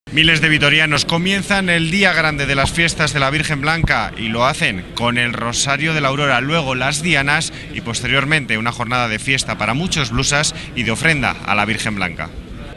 Miles de vitorianos comienzan el día grande de las fiestas de la Virgen Blanca y lo hacen con el Rosario de la Aurora, luego las dianas y posteriormente una jornada de fiesta para muchos blusas y de ofrenda a la Virgen Blanca.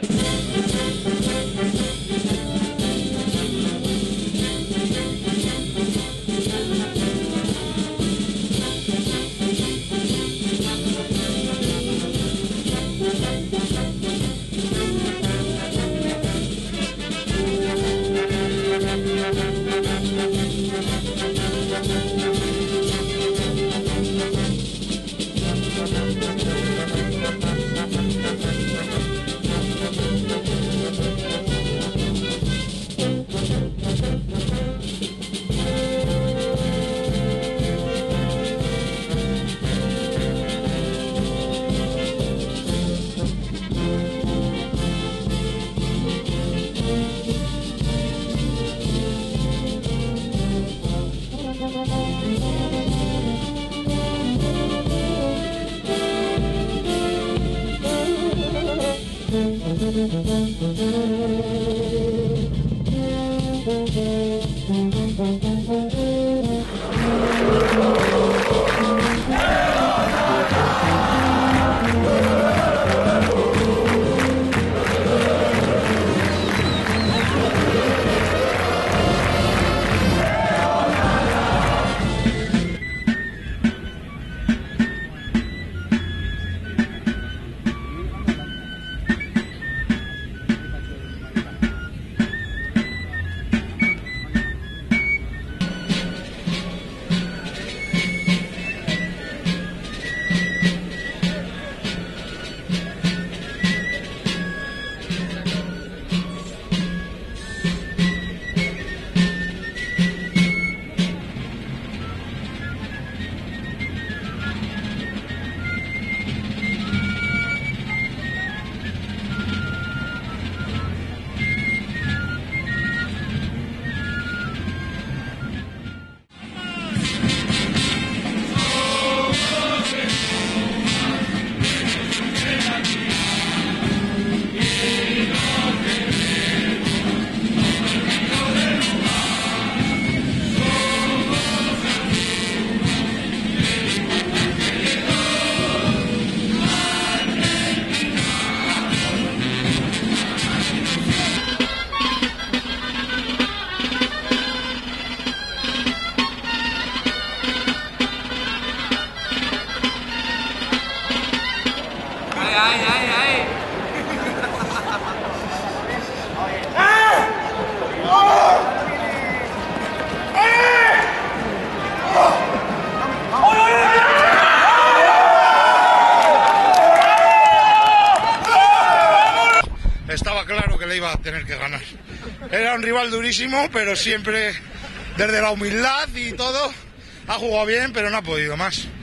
Estaba claro que le iba a tener que ganar. Era un rival durísimo, pero siempre desde la humildad y todo ha jugado bien, pero no ha podido más.